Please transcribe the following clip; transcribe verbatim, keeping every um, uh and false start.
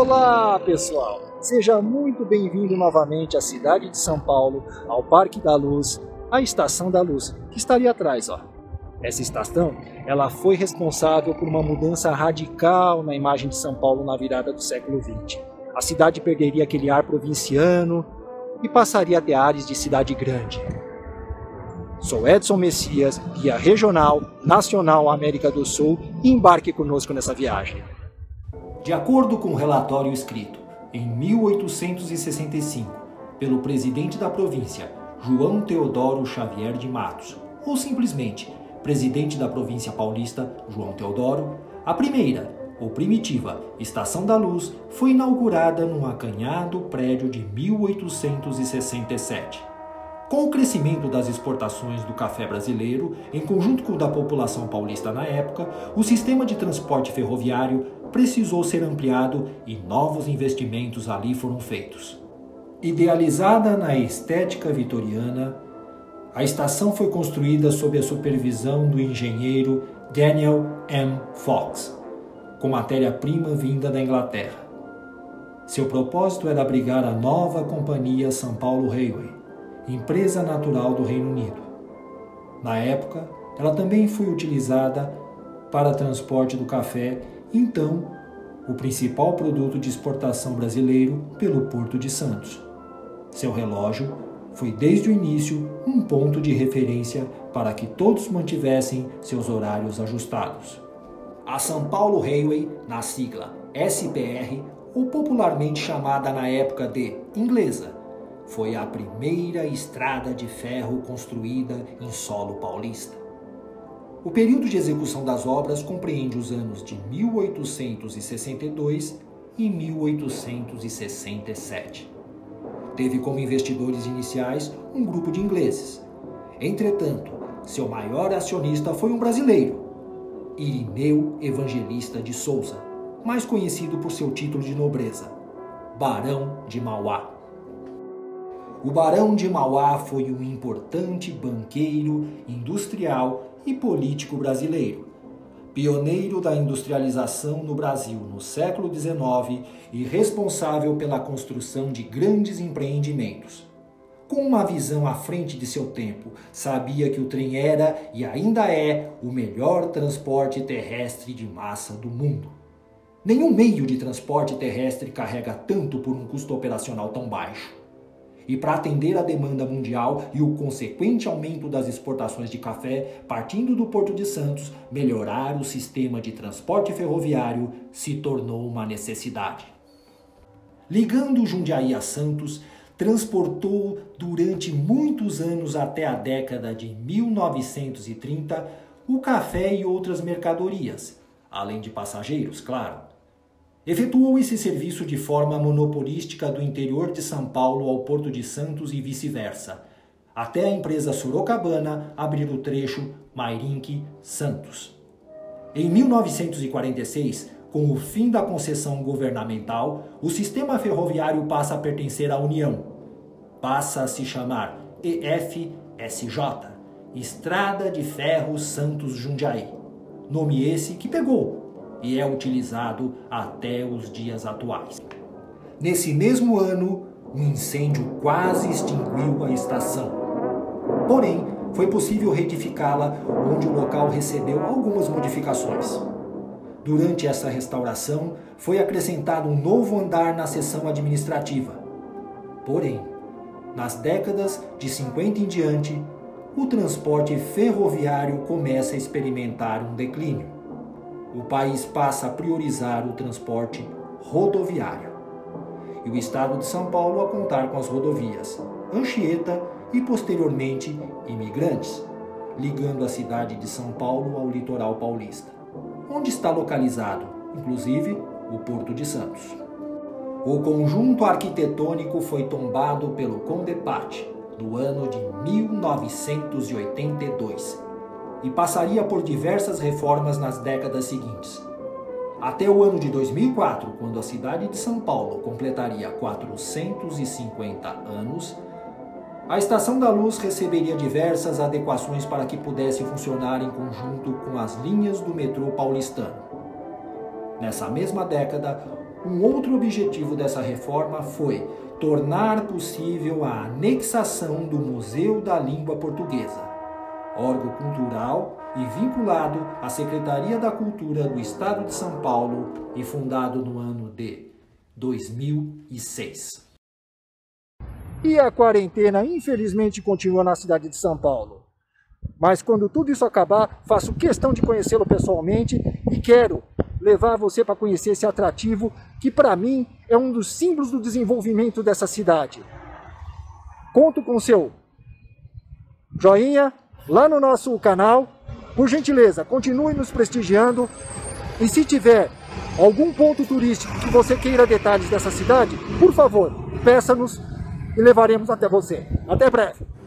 Olá, pessoal! Seja muito bem-vindo novamente à cidade de São Paulo, ao Parque da Luz, à Estação da Luz, que está ali atrás, ó. Essa estação, ela foi responsável por uma mudança radical na imagem de São Paulo na virada do século vinte. A cidade perderia aquele ar provinciano e passaria a ter ares de cidade grande. Sou Edson Messias, guia regional, nacional América do Sul, e embarque conosco nessa viagem. De acordo com o relatório escrito em mil oitocentos e sessenta e cinco pelo presidente da província, João Teodoro Xavier de Matos, ou simplesmente presidente da província paulista, João Teodoro, a primeira, ou primitiva, Estação da Luz foi inaugurada num acanhado prédio de mil oitocentos e sessenta e sete. Com o crescimento das exportações do café brasileiro, em conjunto com o da população paulista na época, o sistema de transporte ferroviário precisou ser ampliado e novos investimentos ali foram feitos. Idealizada na estética vitoriana, a estação foi construída sob a supervisão do engenheiro Daniel M. Fox, com matéria-prima vinda da Inglaterra. Seu propósito era abrigar a nova companhia São Paulo Railway, empresa natural do Reino Unido. Na época, ela também foi utilizada para transporte do café, então o principal produto de exportação brasileiro pelo Porto de Santos. Seu relógio foi desde o início um ponto de referência para que todos mantivessem seus horários ajustados. A São Paulo Railway, na sigla S P R, ou popularmente chamada na época de inglesa, foi a primeira estrada de ferro construída em solo paulista. O período de execução das obras compreende os anos de mil oitocentos e sessenta e dois e mil oitocentos e sessenta e sete. Teve como investidores iniciais um grupo de ingleses. Entretanto, seu maior acionista foi um brasileiro, Irineu Evangelista de Souza, mais conhecido por seu título de nobreza, Barão de Mauá. O Barão de Mauá foi um importante banqueiro, industrial e político brasileiro, pioneiro da industrialização no Brasil no século dezenove e responsável pela construção de grandes empreendimentos. Com uma visão à frente de seu tempo, sabia que o trem era e ainda é o melhor transporte terrestre de massa do mundo. Nenhum meio de transporte terrestre carrega tanto por um custo operacional tão baixo. E para atender a demanda mundial e o consequente aumento das exportações de café, partindo do Porto de Santos, melhorar o sistema de transporte ferroviário se tornou uma necessidade. Ligando Jundiaí a Santos, transportou durante muitos anos até a década de mil novecentos e trinta o café e outras mercadorias, além de passageiros, claro. Efetuou esse serviço de forma monopolística do interior de São Paulo ao Porto de Santos e vice-versa, até a empresa Sorocabana abrir o trecho Mairinque-Santos. Em mil novecentos e quarenta e seis, com o fim da concessão governamental, o sistema ferroviário passa a pertencer à União. Passa a se chamar E F S J, Estrada de Ferro Santos-Jundiaí. Nome esse que pegou e é utilizado até os dias atuais. Nesse mesmo ano, um incêndio quase extinguiu a estação. Porém, foi possível reedificá-la, onde o local recebeu algumas modificações. Durante essa restauração, foi acrescentado um novo andar na seção administrativa. Porém, nas décadas de cinquenta em diante, o transporte ferroviário começa a experimentar um declínio. O país passa a priorizar o transporte rodoviário. E o estado de São Paulo a contar com as rodovias Anchieta e, posteriormente, Imigrantes, ligando a cidade de São Paulo ao litoral paulista, onde está localizado, inclusive, o Porto de Santos. O conjunto arquitetônico foi tombado pelo Condepate, no ano de mil novecentos e oitenta e dois, e passaria por diversas reformas nas décadas seguintes. Até o ano de dois mil e quatro, quando a cidade de São Paulo completaria quatrocentos e cinquenta anos, a Estação da Luz receberia diversas adequações para que pudesse funcionar em conjunto com as linhas do metrô paulistano. Nessa mesma década, Um outro objetivo dessa reforma foi tornar possível a anexação do Museu da Língua Portuguesa, órgão cultural e vinculado à Secretaria da Cultura do Estado de São Paulo e fundado no ano de dois mil e seis. E a quarentena, infelizmente, continua na cidade de São Paulo. Mas quando tudo isso acabar, faço questão de conhecê-lo pessoalmente e quero levar você para conhecer esse atrativo que, para mim, é um dos símbolos do desenvolvimento dessa cidade. Conto com seu joinha lá no nosso canal. Por gentileza, continue nos prestigiando. E se tiver algum ponto turístico que você queira detalhes dessa cidade, por favor, peça-nos e levaremos até você. Até breve!